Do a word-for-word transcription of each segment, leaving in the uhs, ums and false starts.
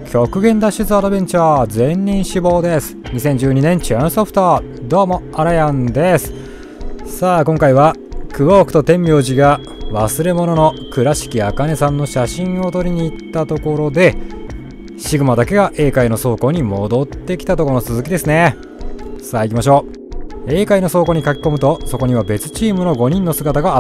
極限脱出アドベンチャー全人志望です。にせんじゅうにねんチューンソフト。どうもアラヤンです。さあ今回はクォークと天明寺が忘れ物の倉敷茜さんの写真を撮りに行ったところで、シグマだけが A 階の倉庫に戻ってきたところの続きですね。さあ行きましょう。 A 階の倉庫に書き込むと、そこには別チームのごにんの姿があった。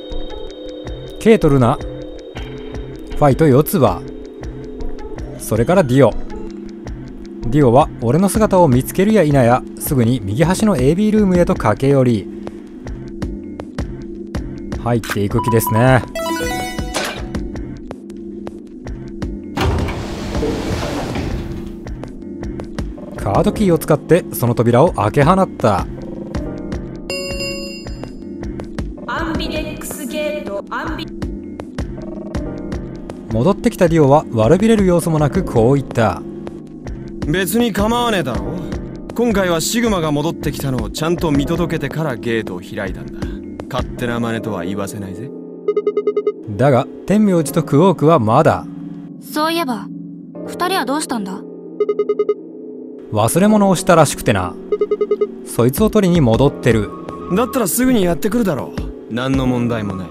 K とルナ、ファイと四つ葉、それからディオ。ディオは俺の姿を見つけるや否や、すぐに右端の エービー ルームへと駆け寄り入っていく気ですね。カードキーを使ってその扉を開け放った。 アンビデックスゲートアンビ戻ってきたディオは悪びれる様子もなくこう言った。 別に構わねえだろ。今回はシグマが戻ってきたのをちゃんと見届けてからゲートを開いたんだ。勝手な真似とは言わせないぜ。 だが天明寺とクォークはまだ。 そういえば二人はどうしたんだ。 忘れ物をしたらしくてな。そいつを取りに戻ってる。 だったらすぐにやってくるだろう。何の問題もない。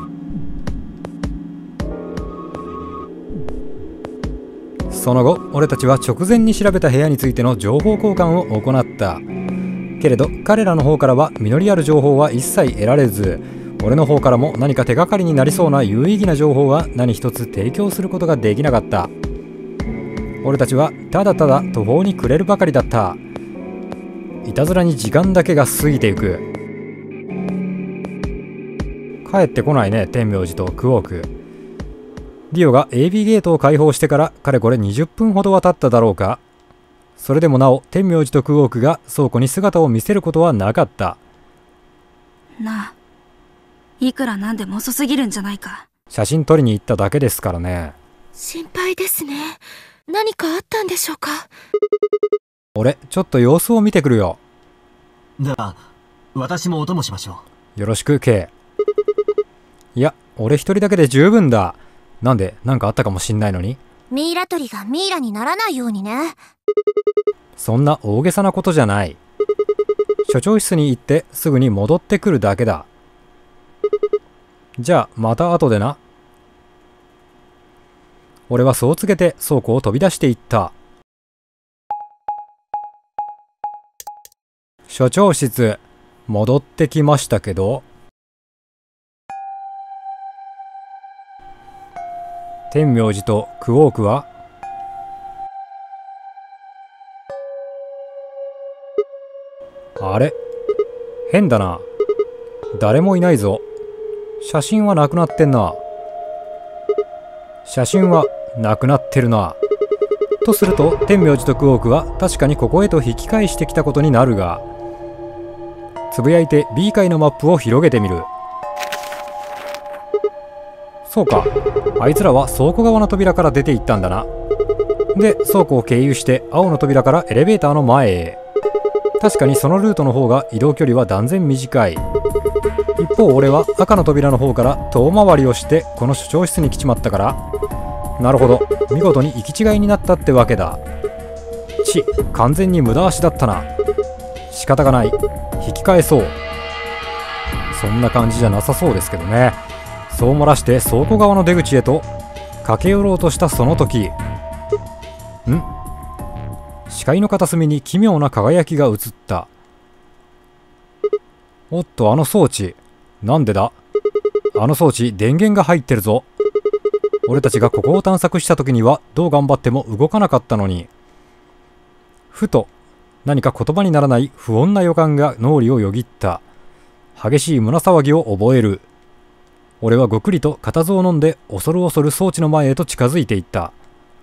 その後俺たちは直前に調べた部屋についての情報交換を行った。けれど彼らの方からは実りある情報は一切得られず、俺の方からも何か手がかりになりそうな有意義な情報は何一つ提供することができなかった。俺たちはただただ途方に暮れるばかりだった。いたずらに時間だけが過ぎていく。帰ってこないね天明寺とクォーク。ディオが エービー ゲートを開放してからかれこれにじゅっぷんほどは経っただろうか。それでもなお天明寺とクォークが倉庫に姿を見せることはなかった。 なあ、いくらなんでも遅すぎるんじゃないか。 写真撮りに行っただけですからね。 心配ですね。何かあったんでしょうか。 俺ちょっと様子を見てくるよ。 では私もお供しましょう。よろしく K。 いや俺一人だけで十分だ。なんで何かあったかもしんないのに。 ミイラ取りがミイラにならないようにね。 そんな大げさなことじゃない。所長室に行ってすぐに戻ってくるだけだ。じゃあまた後でな。俺はそう告げて倉庫を飛び出していった。所長室戻ってきましたけど。天明寺とクォークはあれ変だな。誰もいないぞ。写真はなくなってんな。写真はなくなってるな。とすると天明寺とクォークは確かにここへと引き返してきたことになるが、つぶやいて B 階のマップを広げてみる。そうか、あいつらは倉庫側の扉から出て行ったんだな。で倉庫を経由して青の扉からエレベーターの前へ。確かにそのルートの方が移動距離は断然短い。一方俺は赤の扉の方から遠回りをしてこの所長室に来ちまったから、なるほど見事に行き違いになったってわけだ。ち完全に無駄足だったな。仕方がない、引き返そう。そんな感じじゃなさそうですけどね。そう漏らして倉庫側の出口へと駆け寄ろうとしたその時、ん視界の片隅に奇妙な輝きが映った。おっとあの装置なんでだ。あの装置電源が入ってるぞ。俺たちがここを探索した時にはどう頑張っても動かなかったのに。ふと何か言葉にならない不穏な予感が脳裏をよぎった。激しい胸騒ぎを覚える。俺はごくりと固唾を飲んで恐る恐る装置の前へと近づいていった。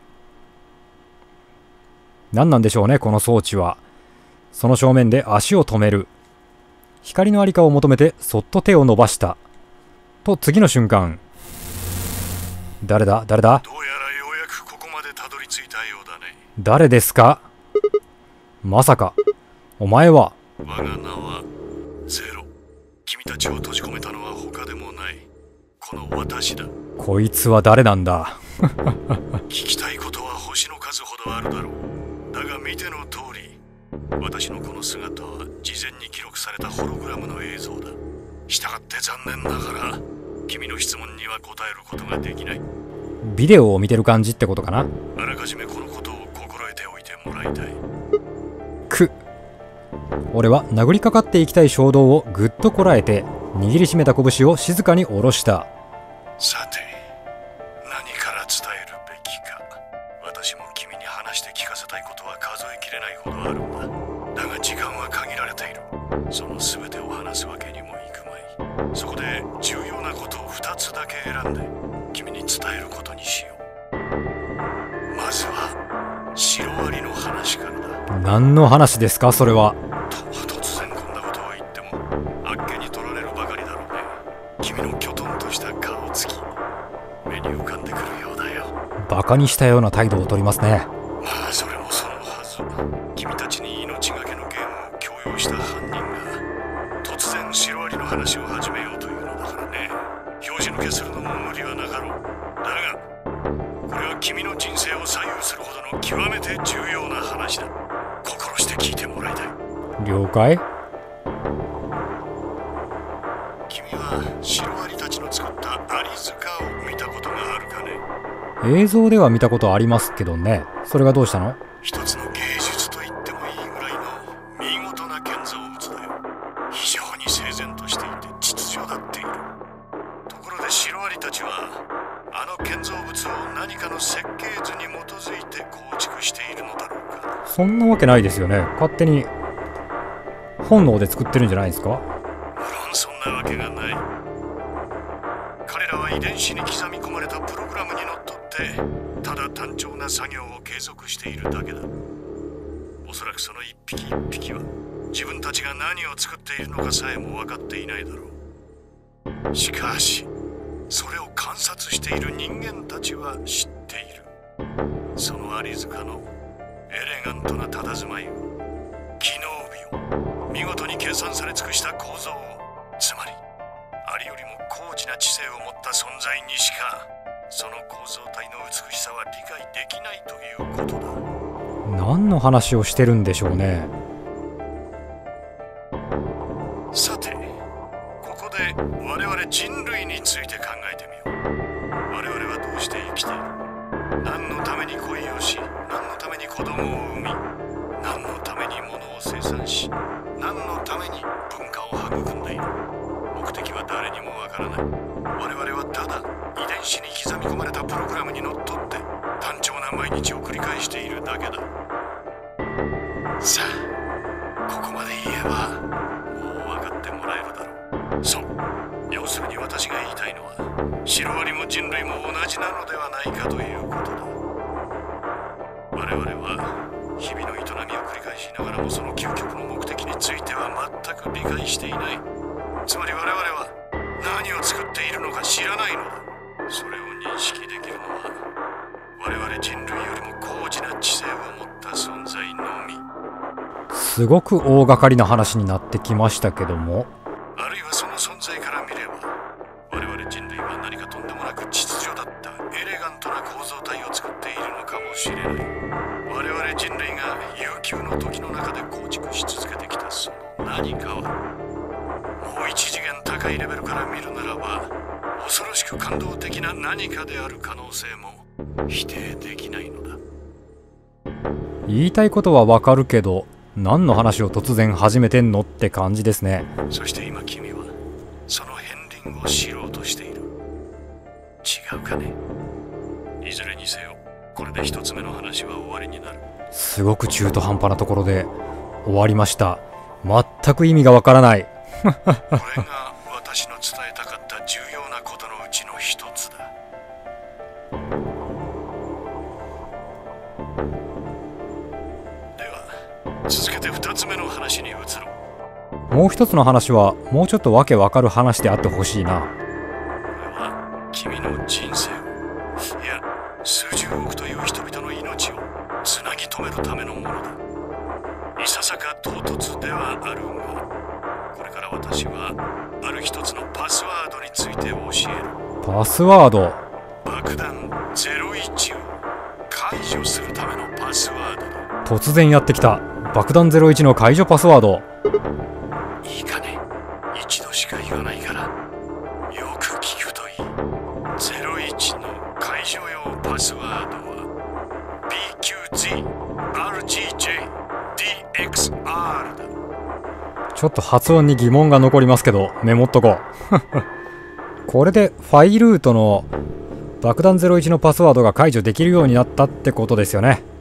何なんでしょうねこの装置は。その正面で足を止める。光のありかを求めてそっと手を伸ばした。と次の瞬間、誰だ誰だ。 どうやらようやくここまでたどり着いたようだね。 誰ですか。まさかお前は。 我が名はゼロ。君たちを閉じ込めたのは他でもないこの私だ。 こいつは誰なんだ。 聞きたいことは欲どあるだろう。だが見ての通り、私のこの姿は事前に記録されたホログラムの映像だ。したがって残念ながら君の質問には答えることができない。 ビデオを見てる感じってことかな。 あらかじめこのことを心得ておいてもらいたい。 く俺は殴りかかっていきたい衝動をぐっとこらえて握りしめた拳を静かに下ろした。 さて、何から伝えるべきか。私も君に話して聞かせたいことは数えきれないほどあるんだ。だが時間は限られている。その全てを話すわけにもいくまい。そこで重要なことをふたつだけ選んで君に伝えることにしよう。まずはシロアリの話からだ。 何の話ですかそれは。 と突然こんなことを言ってもあっけに取られるばかりだろうね。君のきょとんとした顔つき、目に浮かんでくるようだよ。 バカにしたような態度をとりますね。 まあそれもそのはず。君たちに命がけのゲームを強要した犯人が突然シロアリの話を始めようというのだからね。拍子抜けするのも無理はなかろう。だがこれは君の人生を左右するほどの極めて重要な話だ。心して聞いてもらいたい。 了解。 君はシロアリたちの作ったアリ塚を見たことがあるかね。 映像では見たことありますけどね。それがどうしたの？ 一つの芸術と言ってもいいぐらいの見事な建造物だよ。非常に整然としていて秩序だっている。ところでシロアリたちはあの建造物を何かの設計図に基づいて構築しているのだろうか。 そんなわけないですよね。勝手に本能で作ってるんじゃないですか。 無論そんなわけがない。彼らは遺伝子に刻み込まれたプログラムにのっとってただ単調な作業を継続しているだけだ。おそらくその一匹一匹は自分たちが何を作っているのかさえも分かっていないだろう。しかしそれを観察している人間たちは知っている。そのアリ塚のエレガントな佇まいを、機能美を、見事に計算され尽くした構造を、つまりアリよりも高次な知性を持った存在にしかその構造体の美しさは理解できないということだ。 何の話をしてるんでしょうね。 さて、ここで我々人類について考えてみよう。我々はどうして生きている？何のために恋をし、何のために子供を産み、何のために物を生産し、何のために文化を育んでいる。目的は誰にもわからない。我々はただ遺伝子に刻み込まれたプログラムにのっとって単調な毎日を繰り返しているだけだ。さあ、ここまで言えばもう分かってもらえるだろう。そう、要するに私が言いたいのはシロアリも人類も同じなのではないかということだ。我々は日々の営みを繰り返しながらもその究極の目的については全く理解していない。つまり我々は何を作っているのか知らないのだ。それを認識できるのは我々人類よりも高次な知性を持った存在のみ。 すごく大掛かりな話になってきましたけども、 あるいはその存在から見れば我々人類は何かとんでもなく秩序だったエレガントな構造体を作っているのかもしれない。我々人類が悠久の時の中で構築し続けてきたその何かはもう一次元高いレベルから見るならば恐ろしく感動的な何かである可能性も否定できないのだ。 言いたいことはわかるけど何の話を突然始めてんのって感じですね。 そして今君はその片鱗を知ろうとしている。違うかね。いずれにせよこれで一つ目の話は終わりになる。 すごく中途半端なところで終わりました。全く意味がわからない。 これが私の伝えたかった重要なことのうちの一つだ。では続けて二つ目の話に移ろう。 もう一つの話はもうちょっとわけわかる話であってほしいな。 これは君の人生を、いや数十億という人々の命をつなぎ止めるためのものだ。いささか唐突ではあるが、これから私はある一つのパスワードについて教える。 パスワード。 爆弾ゼロイチを解除するためのパスワードだ。 突然やってきた爆弾ゼロいちの解除パスワード。 いいかね、一度しか言わないからよく聞くといい。ゼロいちの解除用パスワードは ビーキューゼットアールジージェーディーエックスアール だ。 ちょっと発音に疑問が残りますけどメモっとこうこれでファイルートの爆弾ゼロいちのパスワードが解除できるようになったってことですよね。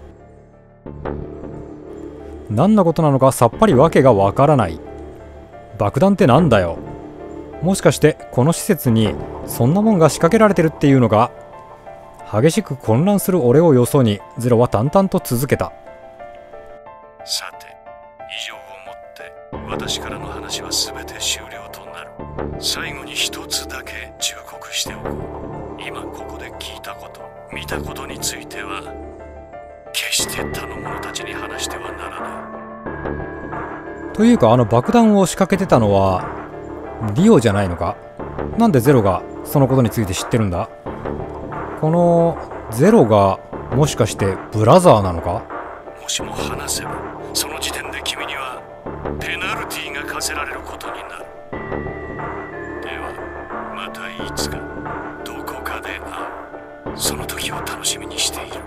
何のことなのかさっぱりわけがわからない。爆弾ってなんだよ。もしかしてこの施設にそんなもんが仕掛けられてるっていうのか。激しく混乱する俺をよそにゼロは淡々と続けた。 さて、以上をもって私からの話は全て終了となる。最後に一つだけ忠告しておこう。今ここで聞いたこと、見たことについては決して他の者たちに話してはならない。 というか、あの爆弾を仕掛けてたのはリオじゃないのか。なんでゼロがそのことについて知ってるんだ。このゼロがもしかしてブラザーなのか。 もしも話せばその時点で君にはペナルティーが課せられることになる。ではまたいつかどこかで会う。その時を楽しみにしている。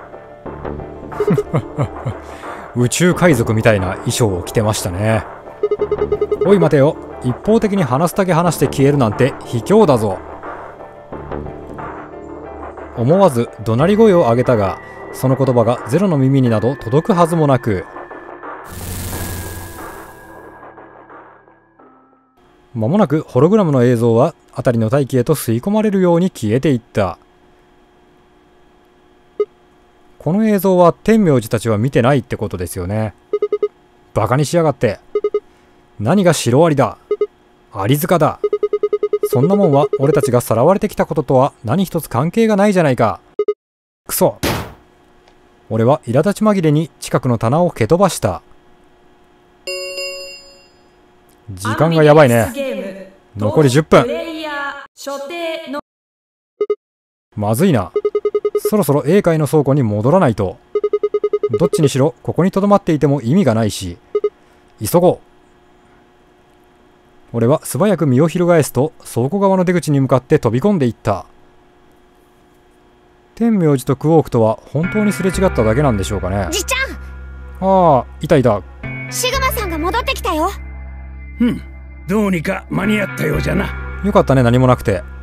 宇宙海賊みたいな衣装を着てましたね。おい待てよ、一方的に話すだけ話して消えるなんて卑怯だぞ。思わず怒鳴り声を上げたが、その言葉がゼロの耳になど届くはずもなく、間もなくホログラムの映像は辺りの大気へと吸い込まれるように消えていった。この映像は天明寺たちは見てないってことですよね。バカにしやがって。何がシロアリだ、アリ塚だ。そんなもんは俺たちがさらわれてきたこととは何一つ関係がないじゃないか。くそ。俺は苛立ち紛れに近くの棚を蹴飛ばした。時間がやばいね。残りじゅっぷん。まずいな。そろそろ英会の倉庫に戻らないと。どっちにしろここにとどまっていても意味がないし、急ごう。俺は素早く身を翻すと倉庫側の出口に向かって飛び込んでいった。天明寺とクォークとは本当にすれ違っただけなんでしょうかね。 じっちゃん。ああ、いたいた。 シグマさんが戻ってきたよ。 うん、どうにか間に合ったようじゃな。 よかったね、何もなくて。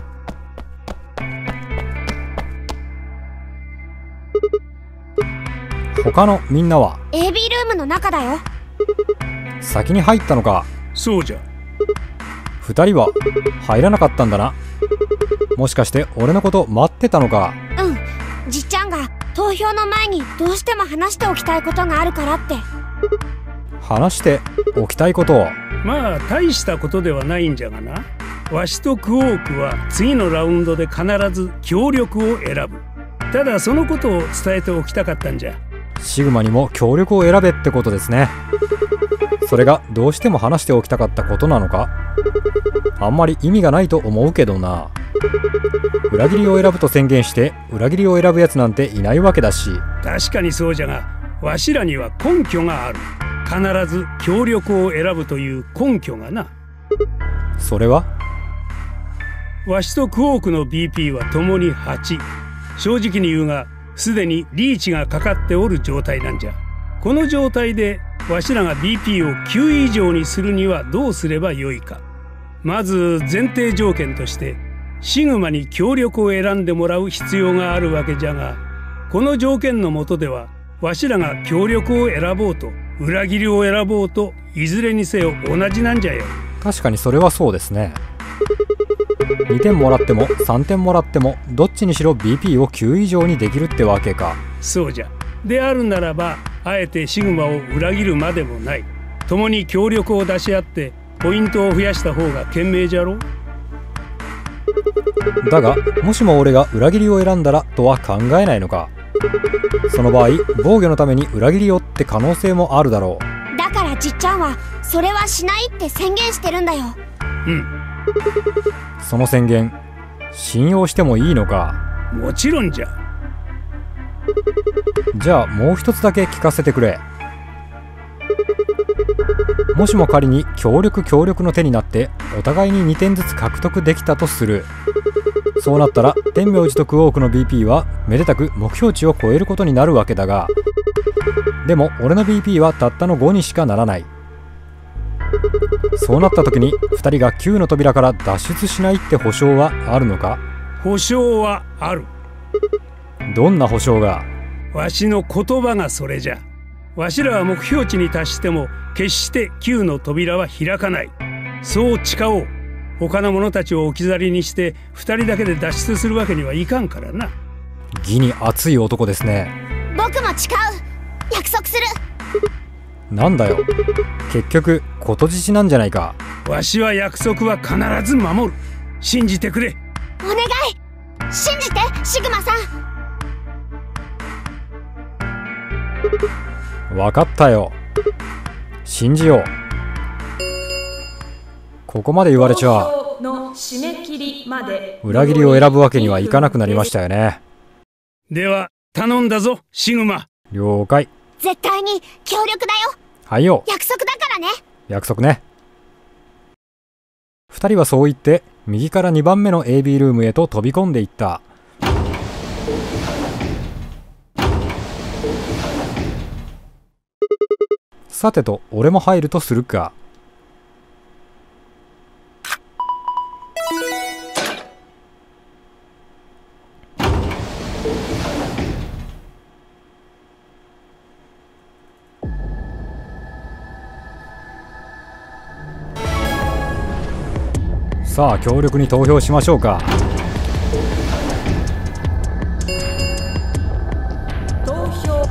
他のみんなはエービー ルームの中だよ。 先に入ったのか。 そうじゃ。 二人は入らなかったんだな。もしかして俺のこと待ってたのか。 うん、じっちゃんが投票の前にどうしても話しておきたいことがあるからって。 話しておきたいことを。 まあ大したことではないんじゃがな。わしとクォークは次のラウンドで必ず協力を選ぶ。ただそのことを伝えておきたかったんじゃ。 シグマにも協力を選べってことですね。それがどうしても話しておきたかったことなのか。あんまり意味がないと思うけどな。裏切りを選ぶと宣言して裏切りを選ぶやつなんていないわけだし。 確かにそうじゃが、わしらには根拠がある。必ず協力を選ぶという根拠がな。 それはわしとクォークの ビーピー はともにはち。正直に言うが、すでにリーチがかかっておる状態なんじゃ。この状態でわしらが ビーピー をきゅう以上にするにはどうすればよいか。まず前提条件としてシグマに協力を選んでもらう必要があるわけじゃが、この条件の下ではわしらが協力を選ぼうと裏切りを選ぼうといずれにせよ同じなんじゃよ。 確かにそれはそうですね。にてんもらってもさんてんもらってもどっちにしろ ビーピー をきゅう以上にできるってわけか。 そうじゃ。であるならばあえてシグマを裏切るまでもない。共に協力を出し合ってポイントを増やした方が賢明じゃろ。 だがもしも俺が裏切りを選んだらとは考えないのか。その場合防御のために裏切りをって可能性もあるだろう。 だからじっちゃんはそれはしないって宣言してるんだよ。 うん。 その宣言信用してもいいのか。 もちろんじゃ。 じゃあもう一つだけ聞かせてくれ。もしも仮に協力協力の手になってお互いににてんずつ獲得できたとする。そうなったら天明寺とクオークの ビーピー はめでたく目標値を超えることになるわけだが、でも俺の ビーピー はたったのごにしかならない。そうなった時にふたりがきゅうの扉から脱出しないって保証はあるのか？ 保証はある。 どんな保証が？ わしの言葉がそれじゃ。わしらは目標値に達しても決してきゅうの扉は開かない。そう誓おう。他の者たちを置き去りにしてふたりだけで脱出するわけにはいかんからな。 義に熱い男ですね。 僕も誓う。約束する。 なんだよ、結局ことじちなんじゃないか。 わしは約束は必ず守る。信じてくれ。 お願い、信じてシグマさん。 分かったよ、信じよう。ここまで言われちゃの締め切りまで裏切りを選ぶわけにはいかなくなりましたよね。 では頼んだぞシグマ。 了解。 絶対に協力だよ。 はいよ。 約束だからね。 約束ね。ふたりはそう言って右からにばんめの エービー ルームへと飛び込んでいった。さてと俺も入るとするか。さあ協力に投票しましょうか。 投票。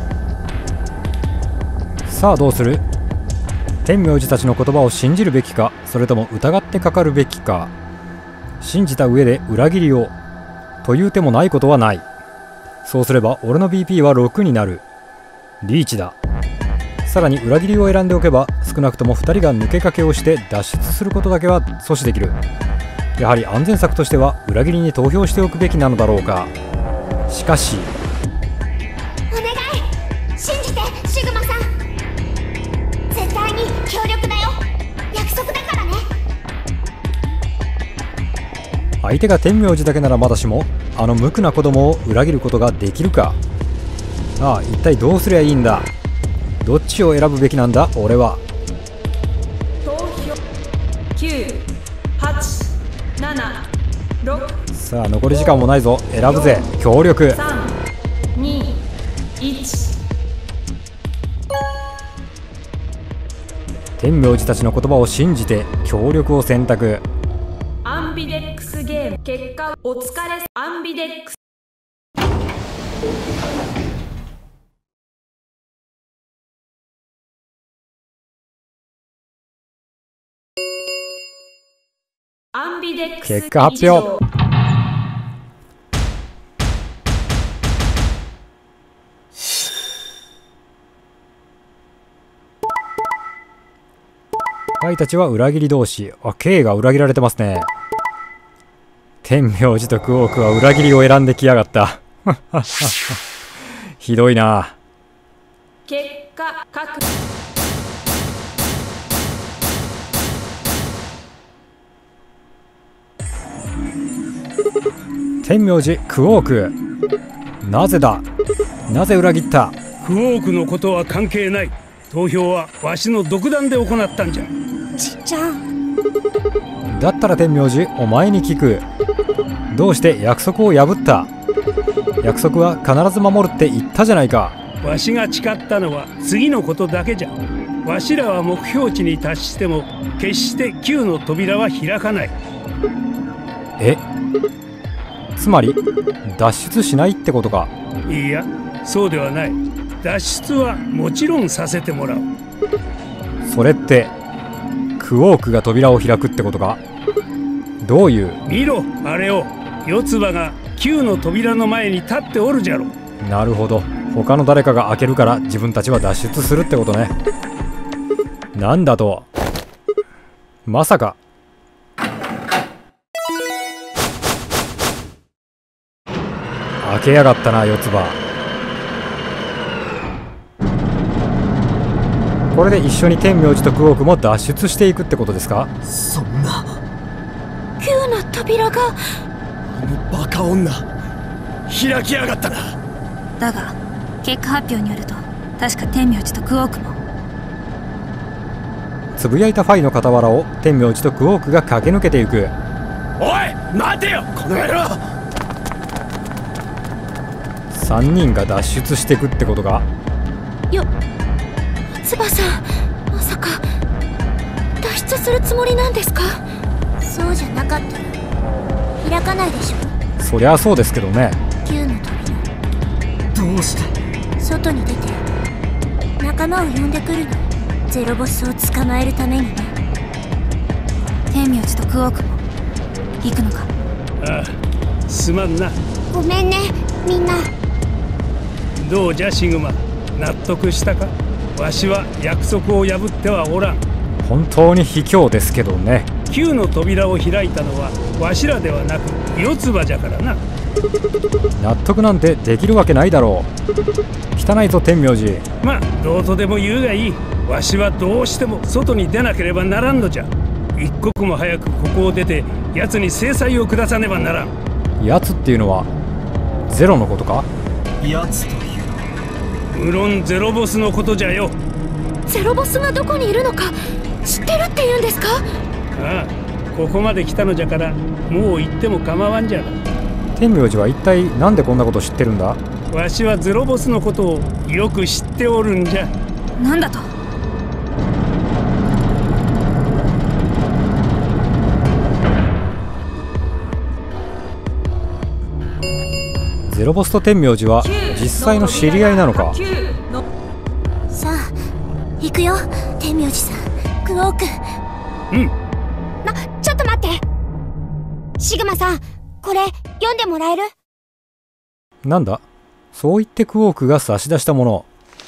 さあどうする？天明寺たちの言葉を信じるべきか、それとも疑ってかかるべきか。信じた上で裏切りをという手もないことはない。そうすれば俺の ビーピー はろくになる。リーチだ。さらに裏切りを選んでおけば少なくともふたりが抜け駆けをして脱出することだけは阻止できる。やはり安全策としては裏切りに投票しておくべきなのだろうか。しかしお願い、信じてシグマさん。絶対に協力だよ。約束だからね。 相手が天明寺だけならまだしも、あの無垢な子供を裏切ることができるか。ああ、一体どうすりゃいいんだ。どっちを選ぶべきなんだ俺は。 投票きゅう、はち、なな、ろく。 さあ残り時間もないぞ。選ぶぜ。協力。 さん、に、いち。 天明寺たちの言葉を信じて協力を選択。 アンビデックスゲーム結果お疲れ。アンビデックスアンビデックス結果発表。パイたちは裏切り同士。あ、K が裏切られてますね。天明寺とクオークは裏切りを選んできやがった。ひどいな。 結果確天明寺クオーク、なぜだ、なぜ裏切った。 クオークのことは関係ない。投票はわしの独断で行ったんじゃ。 ちっちゃん。 だったら天明寺お前に聞く。どうして約束を破った。約束は必ず守るって言ったじゃないか。 わしが誓ったのは次のことだけじゃ。わしらは目標値に達しても決してきゅうの扉は開かない。 え、つまり脱出しないってことか。 いや、そうではない。脱出はもちろんさせてもらう。 それってクオークが扉を開くってことか。どういう。 見ろあれを。四つ葉がきゅうの扉の前に立っておるじゃろ。 なるほど、他の誰かが開けるから自分たちは脱出するってことね。なんだと。まさか。開けやがったな四つ葉。 これで一緒に天明寺とクオークも脱出していくってことですか？ そんな。 旧の扉が。 あのバカ女開きやがったな。 だが結果発表によると確か天明寺とクオークも。 つぶやいたファイの傍らを天明寺とクオークが駆け抜けていく。 おい待てよこの野郎。 さんにんが脱出していくってことか？ よ翼さん、まさか脱出するつもりなんですか？ そうじゃなかったら開かないでしょ。 そりゃそうですけどね。 旧の扉どうして？ 外に出て仲間を呼んでくるの。ゼロボスを捕まえるためにね。 天明寺とクオークも行くのか？ ああ、すまんな。 ごめんねみんな。 どうじゃシグマ、納得したか？わしは約束を破ってはおらん。 本当に卑怯ですけどね。 旧の扉を開いたのはわしらではなく四つ葉じゃからな。 納得なんてできるわけないだろう。汚いぞ天明寺。 まあどうとでも言うがいい。わしはどうしても外に出なければならんのじゃ。一刻も早くここを出て奴に制裁を下さねばならん。 奴っていうのはゼロのことか？ 奴というのは無論ゼロボスのことじゃよ。 ゼロボスがどこにいるのか知ってるって言うんですか？ ああ、ここまで来たのじゃからもう行っても構わんじゃが。 天明寺は一体なんでこんなこと知ってるんだ？ わしはゼロボスのことをよく知っておるんじゃ。 なんだと？ ゼロボスと天明寺は実際の知り合いなのか？ さあ行くよ天明寺さん、クオーク。 うん。 な、ちょっと待って。シグマさん、これ読んでもらえる？ なんだ？そう言ってクオークが差し出したもの。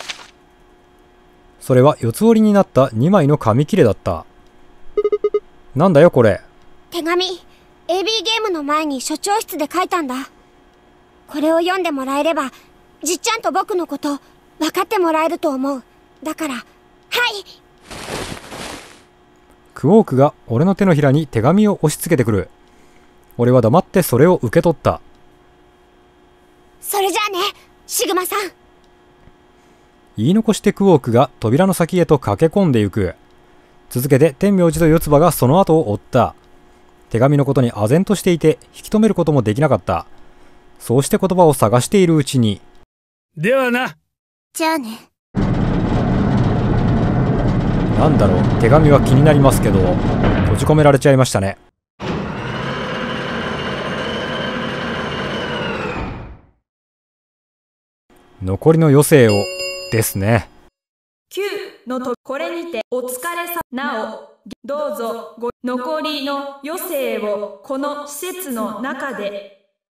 それは四つ折りになったにまいの紙切れだった。なんだよこれ。 手紙 エービー ゲームの前に所長室で書いたんだ。これを読んでもらえればじっちゃんと僕のこと分かってもらえると思う。だから、はい。 クオークが俺の手のひらに手紙を押し付けてくる。俺は黙ってそれを受け取った。 それじゃあねシグマさん。 言い残してクオークが扉の先へと駆け込んでゆく。続けて天明寺と四つ葉がその後を追った。手紙のことに唖然としていて引き止めることもできなかった。そうして言葉を探しているうちに。 ではな。 じゃあね。 なんだろう、手紙は気になりますけど閉じ込められちゃいましたね。残りの余生をですね。 きゅうのとこれにてお疲れさ。なおどうぞご残りの余生をこの施設の中で。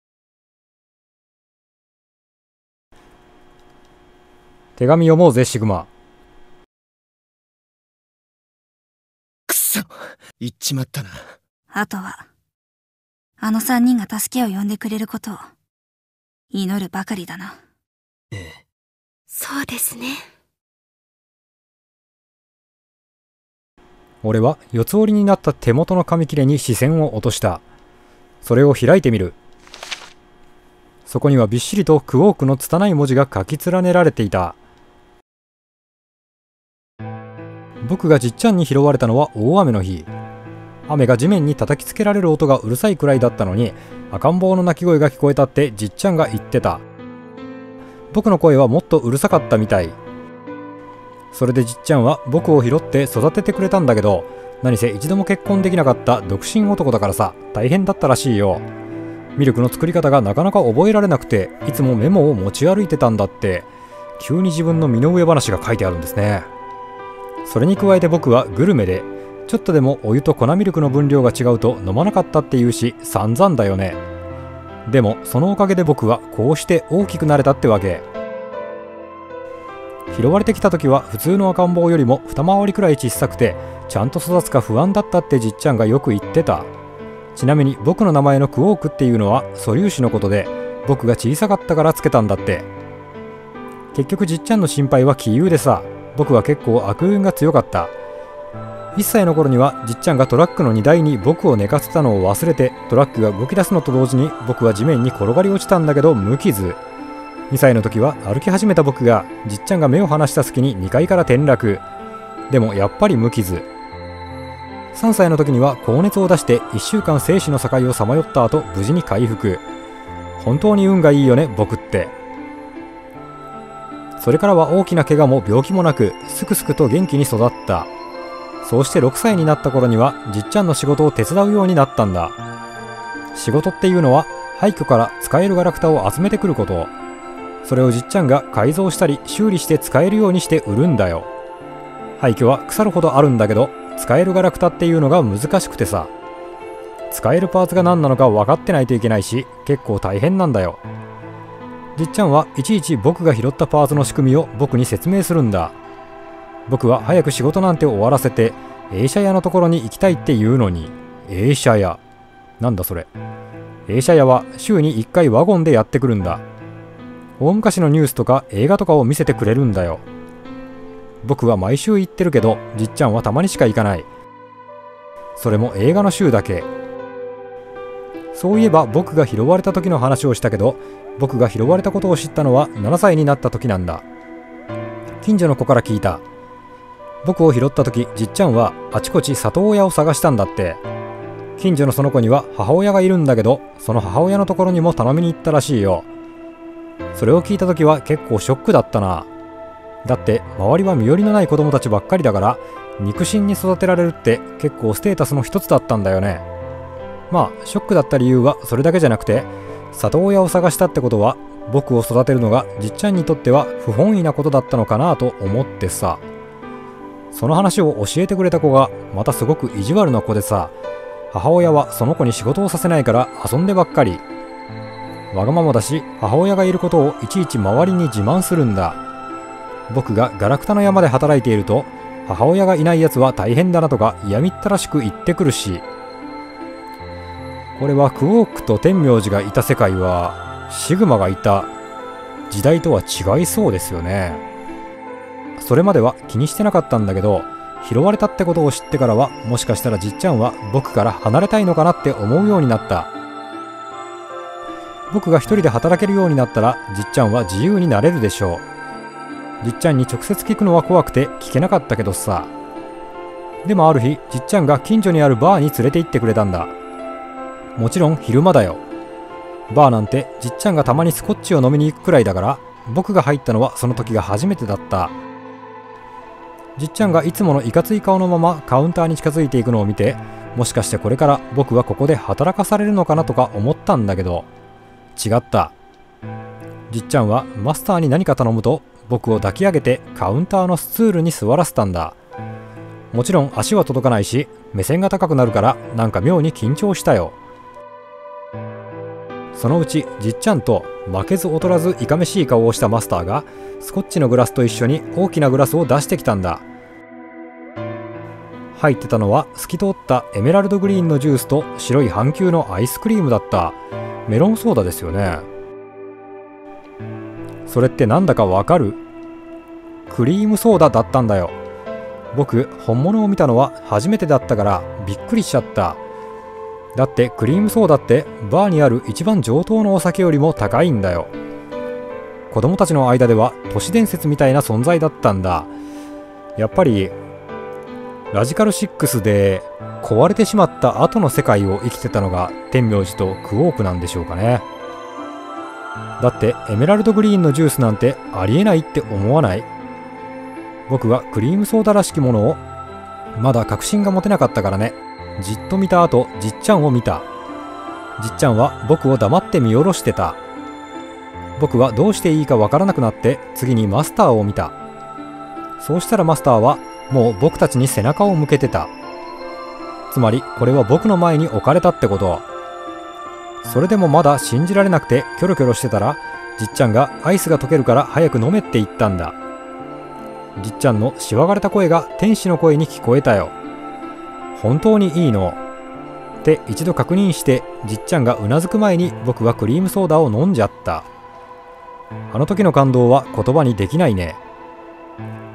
手紙読もうぜシグマ。 くそ、言っちまったな。 あとはあの三人が助けを呼んでくれることを祈るばかりだな。 ええ。 そうですね。 俺は四つ折りになった手元の紙切れに視線を落とした。それを開いてみる。そこにはびっしりとクオークの拙い文字が書き連ねられていた。僕がじっちゃんに拾われたのは大雨の日。雨が地面に叩きつけられる音がうるさいくらいだったのに、赤ん坊の泣き声が聞こえたってじっちゃんが言ってた。僕の声はもっとうるさかったみたい。それでじっちゃんは僕を拾って育ててくれたんだけど、何せ一度も結婚できなかった独身男だからさ、大変だったらしいよ。ミルクの作り方がなかなか覚えられなくて、いつもメモを持ち歩いてたんだって。急に自分の身の上話が書いてあるんですね。それに加えて僕はグルメで、ちょっとでもお湯と粉ミルクの分量が違うと飲まなかったって言うし、散々だよね。でもそのおかげで僕はこうして大きくなれたってわけ。拾われてきた時は普通の赤ん坊よりも二回りくらい小さくて、ちゃんと育つか不安だったってじっちゃんがよく言ってた。ちなみに僕の名前のクオークっていうのは素粒子のことで、僕が小さかったからつけたんだって。結局じっちゃんの心配は杞憂でさ、 僕は結構悪運が強かった。いっさいの頃にはじっちゃんがトラックの荷台に僕を寝かせたのを忘れて、トラックが動き出すのと同時に僕は地面に転がり落ちたんだけど無傷。にさいの時は歩き始めた僕がじっちゃんが目を離した隙ににかいから転落。でもやっぱり無傷。さんさいの時には高熱を出していっしゅうかん生死の境をさまよった後無事に回復。本当に運がいいよね僕って。それからは大きな怪我も病気もなくすくすくと元気に育った。そうしてろくさいになった頃にはじっちゃんの仕事を手伝うようになったんだ。仕事っていうのは廃墟から使えるガラクタを集めてくること。それをじっちゃんが改造したり修理して使えるようにして売るんだよ。廃墟は腐るほどあるんだけど、使えるガラクタっていうのが難しくてさ、使えるパーツが何なのか分かってないといけないし、結構大変なんだよ。じっちゃんはいちいち僕が拾ったパーツの仕組みを僕に説明するんだ。僕は早く仕事なんて終わらせて映写屋のところに行きたいって言うのに、映写屋なんだそれ。映写屋は週にいっかいワゴンでやってくるんだ。大昔のニュースとか映画とかを見せてくれるんだよ。僕は毎週行ってるけど、じっちゃんはたまにしか行かない。それも映画の週だけ。そういえば僕が拾われた時の話をしたけど、僕が拾われたことを知ったのはななさいになった時なんだ。近所の子から聞いた。僕を拾った時、じっちゃんはあちこち里親を探したんだって。近所のその子には母親がいるんだけど、その母親のところにも頼みに行ったらしいよ。それを聞いた時は結構ショックだったな。だって周りは身寄りのない子供たちばっかりだから、肉親に育てられるって結構ステータスの一つだったんだよね。まあショックだった理由はそれだけじゃなくて、里親を探したってことは僕を育てるのがじっちゃんにとっては不本意なことだったのかなと思ってさ。その話を教えてくれた子がまたすごく意地悪な子でさ、母親はその子に仕事をさせないから遊んでばっかり。わがままだし、母親がいることをいちいち周りに自慢するんだ。僕がガラクタの山で働いていると、母親がいないやつは大変だなとか嫌みったらしく言ってくるし。これはクォークと天明寺がいた世界はシグマがいた時代とは違いそうですよね。それまでは気にしてなかったんだけど、拾われたってことを知ってからは、もしかしたらじっちゃんは僕から離れたいのかなって思うようになった。僕が一人で働けるようになったら、じっちゃんは自由になれるでしょう。じっちゃんに直接聞くのは怖くて聞けなかったけどさ。でもある日、じっちゃんが近所にあるバーに連れて行ってくれたんだ。もちろん昼間だよ。バーなんてじっちゃんがたまにスコッチを飲みに行くくらいだから、僕が入ったのはその時が初めてだった。じっちゃんがいつものいかつい顔のままカウンターに近づいていくのを見て、もしかしてこれから僕はここで働かされるのかなとか思ったんだけど、違った。じっちゃんはマスターに何か頼むと、僕を抱き上げてカウンターのスツールに座らせたんだ。もちろん足は届かないし、目線が高くなるからなんか妙に緊張したよ。そのうちじっちゃんと負けず劣らずいかめしい顔をしたマスターがスコッチのグラスと一緒に大きなグラスを出してきたんだ。入ってたのは透き通ったエメラルドグリーンのジュースと白い半球のアイスクリームだった。メロンソーダですよね。それってなんだかわかる？クリームソーダだったんだよ。僕本物を見たのは初めてだったからびっくりしちゃった。だってクリームソーダってバーにある一番上等のお酒よりも高いんだよ。子供たちの間では都市伝説みたいな存在だったんだ。やっぱりラジカルシックスで壊れてしまった後の世界を生きてたのが天明寺とクォークなんでしょうかね。だってエメラルドグリーンのジュースなんてありえないって思わない？僕はクリームソーダらしきものをまだ確信が持てなかったからね。じっと見た後、じっちゃんを見た。じっちゃんは僕を黙って見下ろしてた。僕はどうしていいかわからなくなって次にマスターを見た。そうしたらマスターはもう僕たちに背中を向けてた。つまりこれは僕の前に置かれたってこと。それでもまだ信じられなくてキョロキョロしてたら、じっちゃんがアイスが溶けるから早く飲めって言ったんだ。じっちゃんのしわがれた声が天使の声に聞こえたよ。本当にいいのって一度確認して、じっちゃんがうなずく前に僕はクリームソーダを飲んじゃった。あの時の感動は言葉にできないね。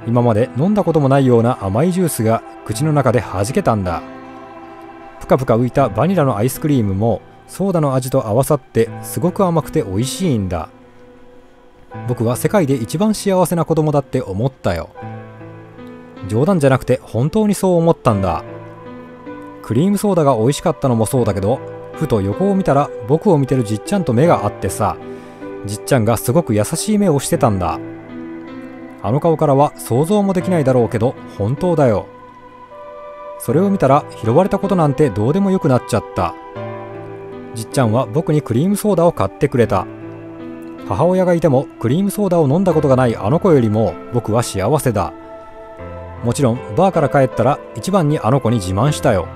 今まで飲んだこともないような甘いジュースが口の中で弾けたんだ。ぷかぷか浮いたバニラのアイスクリームもソーダの味と合わさってすごく甘くて美味しいんだ。僕は世界で一番幸せな子供だって思ったよ。冗談じゃなくて本当にそう思ったんだ。クリームソーダが美味しかったのもそうだけど、ふと横を見たら僕を見てるじっちゃんと目が合ってさ、じっちゃんがすごく優しい目をしてたんだ。あの顔からは想像もできないだろうけど本当だよ。それを見たら拾われたことなんてどうでもよくなっちゃった。じっちゃんは僕にクリームソーダを買ってくれた。母親がいてもクリームソーダを飲んだことがないあの子よりも僕は幸せだ。もちろんバーから帰ったら一番にあの子に自慢したよ。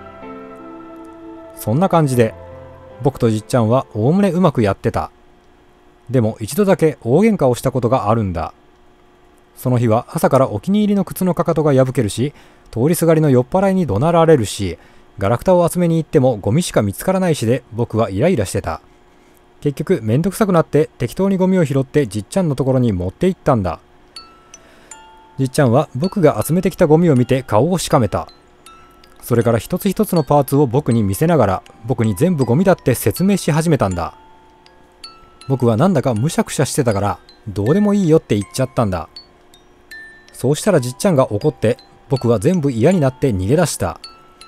そんな感じで僕とじっちゃんはおおむねうまくやってた。でも一度だけ大喧嘩をしたことがあるんだ。その日は朝からお気に入りの靴のかかとが破けるし、通りすがりの酔っ払いに怒鳴られるし、ガラクタを集めに行ってもゴミしか見つからないしで僕はイライラしてた。結局めんどくさくなって適当にゴミを拾ってじっちゃんのところに持って行ったんだ。じっちゃんは僕が集めてきたゴミを見て顔をしかめた。それから一つ一つのパーツを僕に見せながら僕に全部ゴミだって説明し始めたんだ。僕はなんだかむしゃくしゃしてたからどうでもいいよって言っちゃったんだ。そうしたらじっちゃんが怒って僕は全部嫌になって逃げ出した。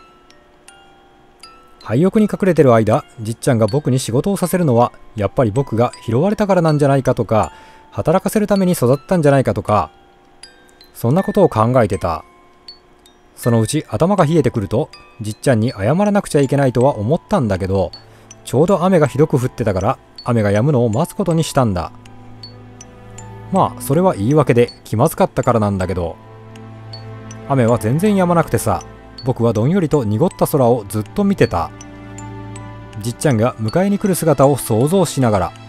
廃屋に隠れてる間、じっちゃんが僕に仕事をさせるのはやっぱり僕が拾われたからなんじゃないかとか、働かせるために育ったんじゃないかとか、そんなことを考えてた。そのうち頭が冷えてくるとじっちゃんに謝らなくちゃいけないとは思ったんだけど、ちょうど雨がひどく降ってたから雨が止むのを待つことにしたんだ。まあそれは言い訳で気まずかったからなんだけど、雨は全然止まなくてさ、僕はどんよりと濁った空をずっと見てた。じっちゃんが迎えに来る姿を想像しながら。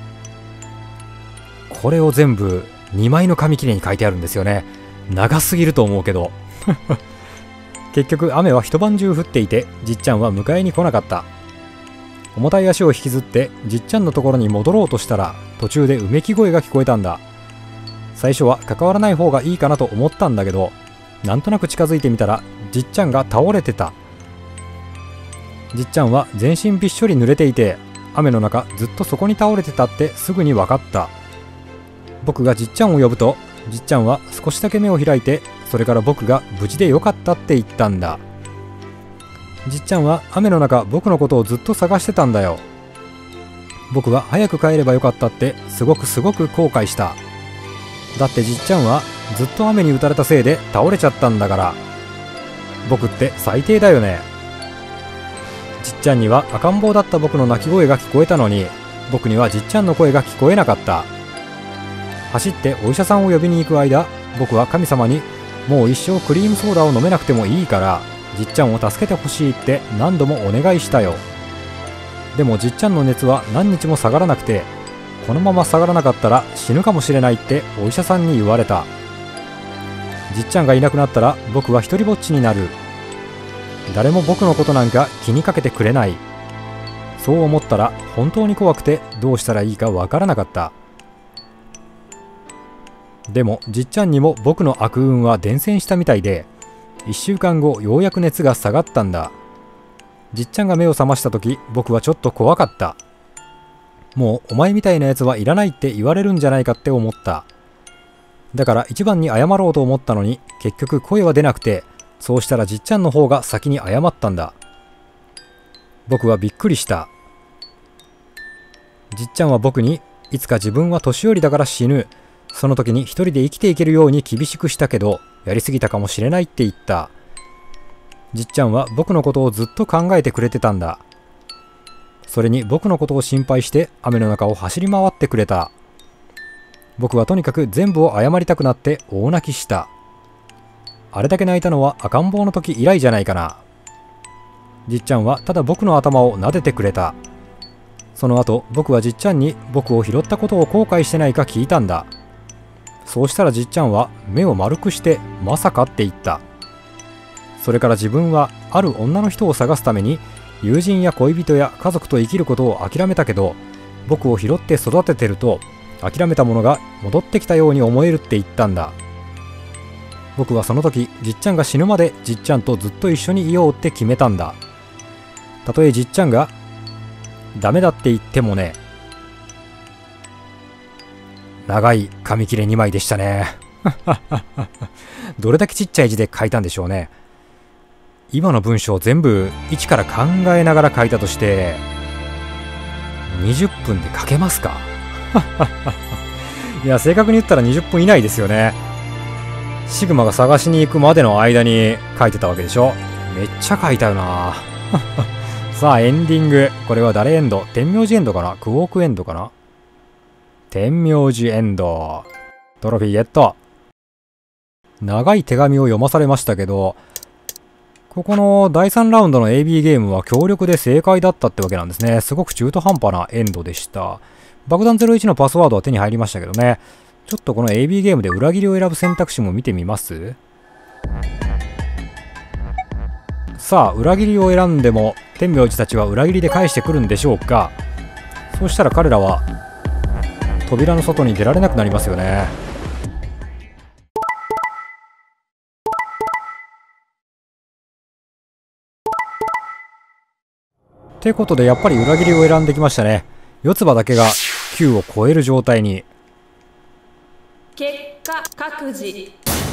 これを全部にまいの紙切れに書いてあるんですよね。長すぎると思うけど結局雨は一晩中降っていて、じっちゃんは迎えに来なかった。重たい足を引きずってじっちゃんのところに戻ろうとしたら、途中でうめき声が聞こえたんだ。最初は関わらない方がいいかなと思ったんだけど、なんとなく近づいてみたらじっちゃんが倒れてた。じっちゃんは全身びっしょり濡れていて、雨の中ずっとそこに倒れてたってすぐに分かった。僕がじっちゃんを呼ぶと、じっちゃんは少しだけ目を開いて、それから僕が無事でよかったって言ったんだ。じっちゃんは雨の中僕のことをずっと探してたんだよ。僕は早く帰ればよかったってすごくすごく後悔した。だってじっちゃんはずっと雨に打たれたせいで倒れちゃったんだから。僕って最低だよね。じっちゃんには赤ん坊だった僕の泣き声が聞こえたのに、僕にはじっちゃんの声が聞こえなかった。走ってお医者さんを呼びに行く間、僕は神様にもう一生クリームソーダを飲めなくてもいいからじっちゃんを助けてほしいって何度もお願いしたよ。でもじっちゃんの熱は何日も下がらなくて、このまま下がらなかったら死ぬかもしれないってお医者さんに言われた。じっちゃんがいなくなったら僕は一人ぼっちになる。誰も僕のことなんか気にかけてくれない。そう思ったら本当に怖くてどうしたらいいかわからなかった。でもじっちゃんにも僕の悪運は伝染したみたいで、いっしゅうかんごようやく熱が下がったんだ。じっちゃんが目を覚ました時、僕はちょっと怖かった。もうお前みたいなやつはいらないって言われるんじゃないかって思った。だから一番に謝ろうと思ったのに、結局声は出なくて、そうしたらじっちゃんの方が先に謝ったんだ。僕はびっくりした。じっちゃんは僕に、いつか自分は年寄りだから死ぬ。その時に一人で生きていけるように厳しくしたけど、やりすぎたかもしれないって言った。じっちゃんは僕のことをずっと考えてくれてたんだ。それに僕のことを心配して雨の中を走り回ってくれた。僕はとにかく全部を謝りたくなって大泣きした。あれだけ泣いたのは赤ん坊の時以来じゃないかな。じっちゃんはただ僕の頭を撫でてくれた。その後僕はじっちゃんに僕を拾ったことを後悔してないか聞いたんだ。そうしたらじっちゃんは目を丸くしてまさかって言った。それから自分はある女の人を探すために友人や恋人や家族と生きることを諦めたけど、僕を拾って育ててると諦めたものが戻ってきたように思えるって言ったんだ。 僕はその時じっちゃんが死ぬまでじっちゃんとずっと一緒にいようって決めたんだ。たとえじっちゃんがダメだって言ってもね。長い紙切れにまいでしたね。どれだけちっちゃい字で書いたんでしょうね。今の文章を全部一から考えながら書いたとしてにじゅっぷんで書けますか？いや、正確に言ったらにじゅっぷん以内ですよね。シグマが探しに行くまでの間に書いてたわけでしょ。めっちゃ書いたよな。さあエンディング。これは誰エンド？天明寺エンドかな？クォークエンドかな？天明寺エンド。トロフィーゲット。長い手紙を読まされましたけど、ここのだいさんラウンドの エービー ゲームは強力で正解だったってわけなんですね。すごく中途半端なエンドでした。爆弾ゼロいちのパスワードは手に入りましたけどね。ちょっとこの エービー ゲームで裏切りを選ぶ選択肢も見てみます。さあ、裏切りを選んでも天明寺たちは裏切りで返してくるんでしょうか。そうしたら彼らは扉の外に出られなくなりますよね。ってことでやっぱり裏切りを選んできましたね。四つ葉だけがきゅうを超える状態に。 結果各自。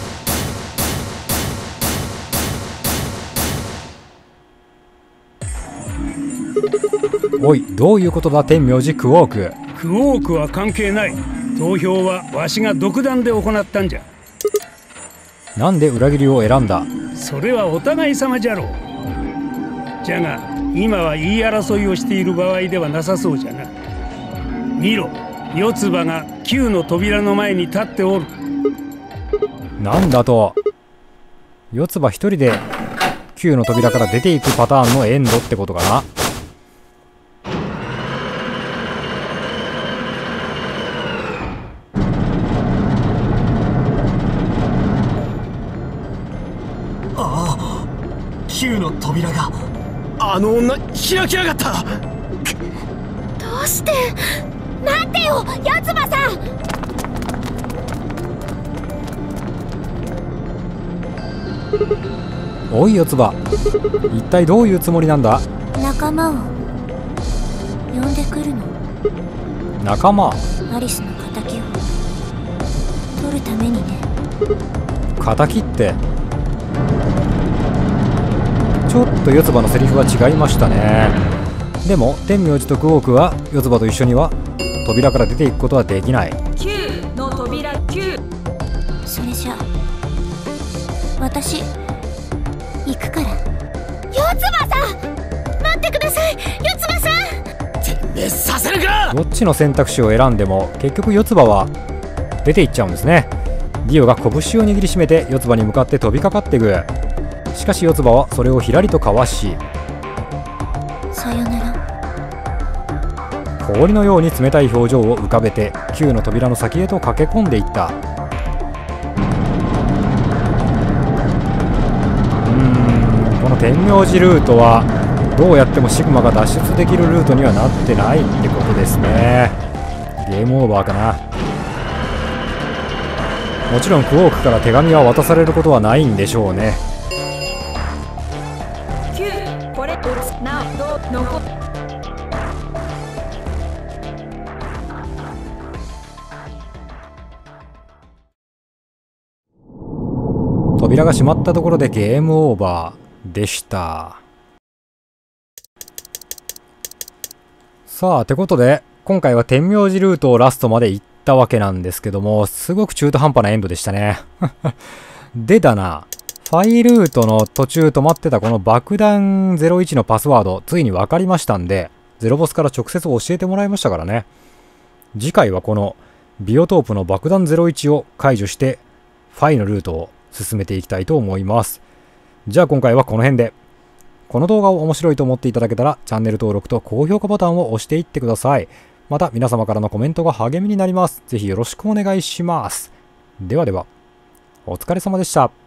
おい、どういうことだ天明寺クォーク。 クォークは関係ない。投票はわしが独断で行ったんじゃ。 なんで裏切りを選んだ？ それはお互い様じゃろう。じゃが今は言い争いをしている場合ではなさそうじゃな。見ろ、四つ葉がきゅうの扉の前に立っておる。 なんだと？四つ葉一人できゅうの扉から出ていくパターンのエンドってことかな。 ああ、きゅうの扉が。 あの女開きやがった。 どうして？待ってよ、四つ葉さん。 おい四つ葉、一体どういうつもりなんだ？ 仲間を呼んでくるの。 仲間？ アリスの敵を取るためにね。 敵って、ちょっと四つ葉のセリフは違いましたね。でも天明寺とクォークは四つ葉と一緒には扉から出ていくことはできない。 きゅうの扉。きゅう。 それじゃ私行くから。 四つ葉さん、待ってください。四つ葉さん。 てめえさせるか。 どっちの選択肢を選んでも結局四つ葉は出ていっちゃうんですね。ディオが拳を握りしめて四つ葉に向かって飛びかかっていく。しかし四つ葉はそれをひらりとかわし、 さよなら。 氷のように冷たい表情を浮かべてきゅうの扉の先へと駆け込んでいった。うーん、この天明寺ルートはどうやってもシグマが脱出できるルートにはなってないってことですね。ゲームオーバーかな。もちろんクォークから手紙は渡されることはないんでしょうね。 きゅう。これおつなおど残。 扉が閉まったところでゲームオーバーでした。さあ、ってことで今回は天明寺ルートをラストまで行ったわけなんですけども、すごく中途半端なエンドでしたね。でだな、ファイルートの途中止まってたこの爆弾ゼロいちのパスワードついに分かりましたんで、ゼロボスから直接教えてもらいましたからね。次回はこのビオトープの爆弾ゼロいちを解除してファイのルートを進めていきたいと思います。じゃあ今回はこの辺で。この動画を面白いと思っていただけたらチャンネル登録と高評価ボタンを押していってください。また皆様からのコメントが励みになります。ぜひよろしくお願いします。ではでは、お疲れ様でした。